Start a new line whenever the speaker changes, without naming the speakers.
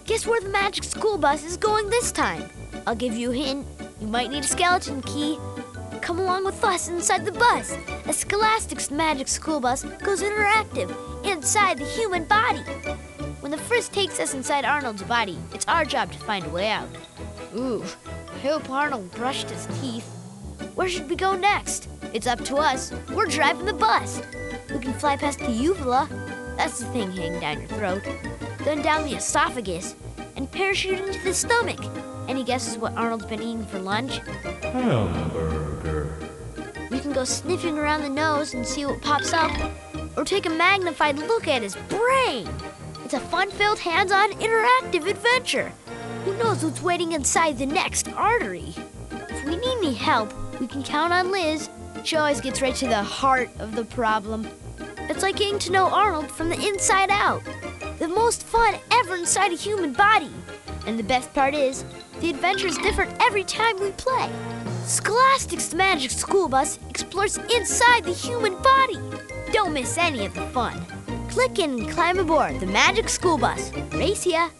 Guess where the magic school bus is going this time? I'll give you a hint. You might need a skeleton key. Come along with us inside the bus. A Scholastic's magic school bus goes interactive inside the human body. When the frisk takes us inside Arnold's body, it's our job to find a way out. Ooh, I hope Arnold brushed his teeth. Where should we go next? It's up to us. We're driving the bus. We can fly past the uvula. That's the thing hanging down your throat. Then down the esophagus and parachute into the stomach. Any guesses what Arnold's been eating for lunch?
Hamburger.
We can go sniffing around the nose and see what pops up, or take a magnified look at his brain. It's a fun-filled, hands-on, interactive adventure. Who knows what's waiting inside the next artery? If we need any help, we can count on Liz. She always gets right to the heart of the problem. It's like getting to know Arnold from the inside out. The most fun ever inside a human body. And the best part is, the adventure is different every time we play. Scholastic's Magic School Bus explores inside the human body. Don't miss any of the fun. Click in and climb aboard the Magic School Bus. Race ya!